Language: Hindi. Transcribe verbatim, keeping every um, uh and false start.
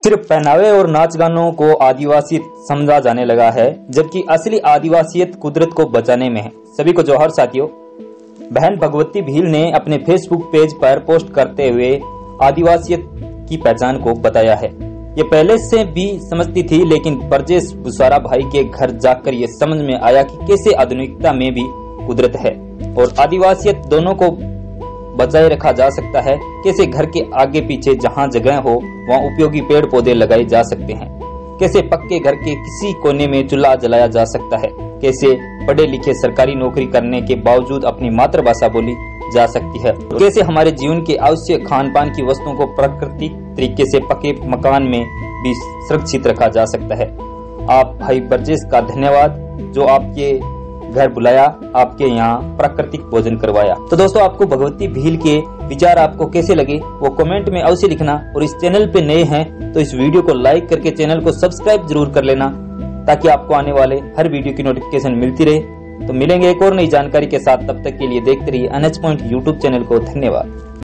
सिर्फ पहनावे और नाच गानों को आदिवासियत समझा जाने लगा है, जबकि असली आदिवासियत कुदरत को बचाने में है। सभी को जोहर साथियों। बहन भगवती भील ने अपने फेसबुक पेज पर पोस्ट करते हुए आदिवासियत की पहचान को बताया है। ये पहले से भी समझती थी, लेकिन ब्रजेश बुसारा भाई के घर जाकर ये समझ में आया कि कैसे आधुनिकता में भी कुदरत है और आदिवासियत दोनों को बचाए रखा जा सकता है। कैसे घर के आगे पीछे जहाँ जगह हो वहाँ उपयोगी पेड़ पौधे लगाए जा सकते हैं। कैसे पक्के घर के किसी कोने में चूल्हा जलाया जा सकता है। कैसे पढ़े लिखे सरकारी नौकरी करने के बावजूद अपनी मातृभाषा बोली जा सकती है। कैसे हमारे जीवन के आवश्यक खान पान की वस्तुओं को प्राकृतिक तरीके से पक्के मकान में भी सुरक्षित रखा जा सकता है। आप भाई ब्रजेश का धन्यवाद जो आपके घर बुलाया, आपके यहाँ प्राकृतिक भोजन करवाया। तो दोस्तों, आपको भगवती भील के विचार आपको कैसे लगे वो कमेंट में अवश्य लिखना, और इस चैनल पे नए हैं तो इस वीडियो को लाइक करके चैनल को सब्सक्राइब जरूर कर लेना, ताकि आपको आने वाले हर वीडियो की नोटिफिकेशन मिलती रहे। तो मिलेंगे एक और नई जानकारी के साथ, तब तक के लिए देखते रहिए एनएच पॉइंट यूट्यूब चैनल को। धन्यवाद।